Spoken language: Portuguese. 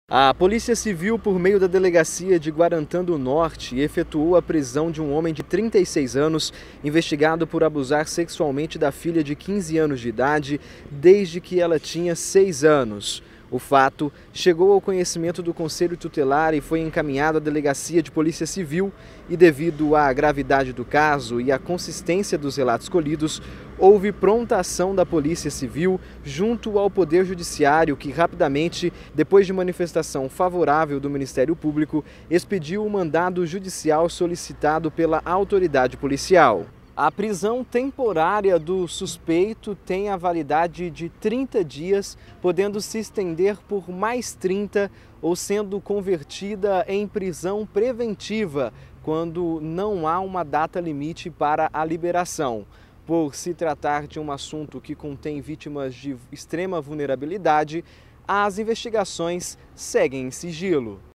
A Polícia Civil, por meio da Delegacia de Guarantã do Norte, efetuou a prisão de um homem de 36 anos, investigado por abusar sexualmente da filha de 15 anos de idade, desde que ela tinha 6 anos. O fato chegou ao conhecimento do Conselho Tutelar e foi encaminhado à Delegacia de Polícia Civil e, devido à gravidade do caso e à consistência dos relatos colhidos, houve pronta ação da Polícia Civil junto ao Poder Judiciário, que rapidamente, depois de manifestação favorável do Ministério Público, expediu o mandado judicial solicitado pela autoridade policial. A prisão temporária do suspeito tem a validade de 30 dias, podendo se estender por mais 30 ou sendo convertida em prisão preventiva, quando não há uma data limite para a liberação. Por se tratar de um assunto que contém vítimas de extrema vulnerabilidade, as investigações seguem em sigilo.